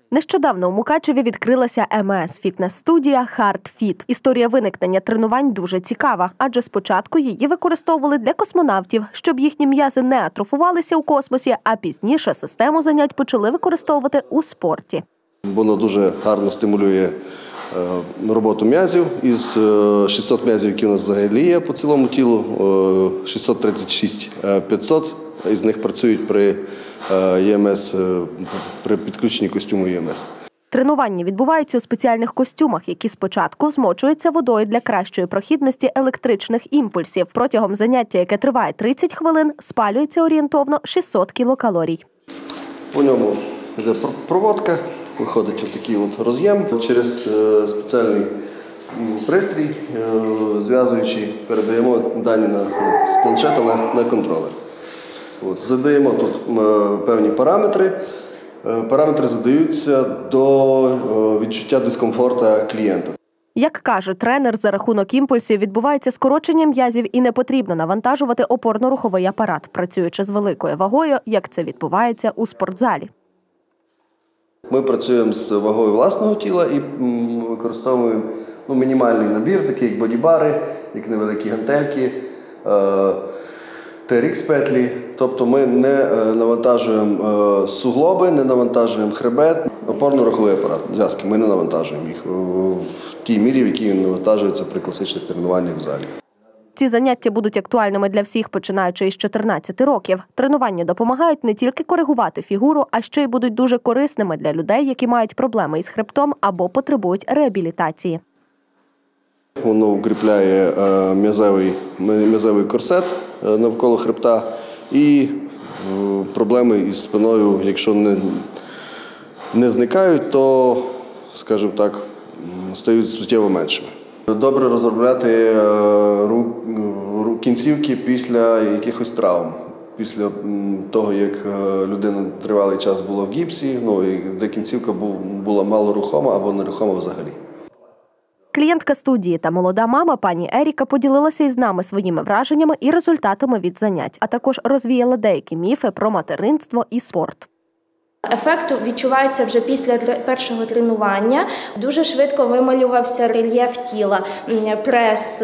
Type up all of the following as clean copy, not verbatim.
Нещодавно у Мукачеві відкрилася МС-фітнес-студія HeartFit. Історія виникнення тренувань дуже цікава, адже спочатку її використовували для космонавтів, щоб їхні м'язи не атрофувалися у космосі, а пізніше систему занять почали використовувати у спорті. Воно дуже гарно стимулює роботу м'язів. Із 600 м'язів, які у нас взагалі є по цілому тілу, 636-500 із них працюють при ЄМС, при підключенні костюму ЄМС. Тренування відбуваються у спеціальних костюмах, які спочатку змочуються водою для кращої прохідності електричних імпульсів. Протягом заняття, яке триває 30 хвилин, спалюється орієнтовно 600 кілокалорій. По ньому йде проводка, виходить отакий роз'єм. Через спеціальний пристрій, зв'язуючий, передаємо дані з планшета на контролер. Задаємо тут певні параметри. Параметри задаються до відчуття дискомфорту клієнта. Як каже тренер, за рахунок імпульсів відбувається скорочення м'язів і не потрібно навантажувати опорно-руховий апарат, працюючи з великою вагою, як це відбувається у спортзалі. Ми працюємо з вагою власного тіла і використовуємо мінімальний набір, такий як бодібари, як невеликі гантельки, TRX-петлі. Тобто ми не навантажуємо суглоби, не навантажуємо хребет, опорно-руховий апарат, зв'язки, ми не навантажуємо їх в тій мірі, в якій він навантажується при класичних тренуваннях в залі. Ці заняття будуть актуальними для всіх, починаючи із 14 років. Тренування допомагають не тільки коригувати фігуру, а ще й будуть дуже корисними для людей, які мають проблеми із хребтом або потребують реабілітації. Воно укріпляє м'язевий корсет навколо хребта і проблеми із спиною, якщо не зникають, то, скажімо так, стають суттєво меншими. Добре розробляти кінцівки після якихось травм. Після того, як людина тривалий час була в гіпсі, де кінцівка була малорухома або нерухома взагалі. Клієнтка студії та молода мама пані Еріка поділилася із нами своїми враженнями і результатами від занять, а також розвіяла деякі міфи про материнство і спорт. Ефект відчувається вже після першого тренування. Дуже швидко вималювався рельєф тіла, прес,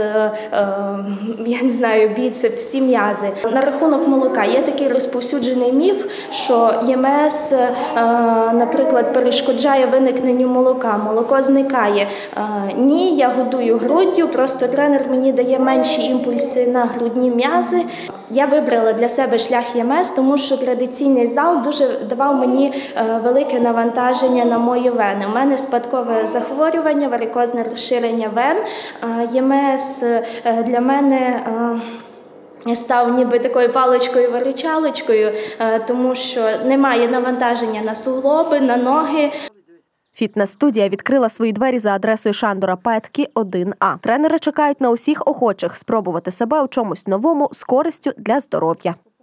біцеп, всі м'язи. На рахунок молока є такий розповсюджений міф, що ЄМС, наприклад, перешкоджає виникненню молока, молоко зникає. Ні, я годую груддю, просто тренер мені дає менші імпульси на грудні м'язи. Я вибрала для себе шлях ЄМС, тому що традиційний зал дуже давав мені велике навантаження на мої вени. У мене спадкове захворювання, варикозне розширення вен. ЄМС для мене став ніби такою паличкою-виручалочкою, тому що немає навантаження на суглоби, на ноги. Фітнес-студія відкрила свої двері за адресою Шандора Петкі, 1А. Тренери чекають на усіх охочих спробувати себе у чомусь новому з користю для здоров'я.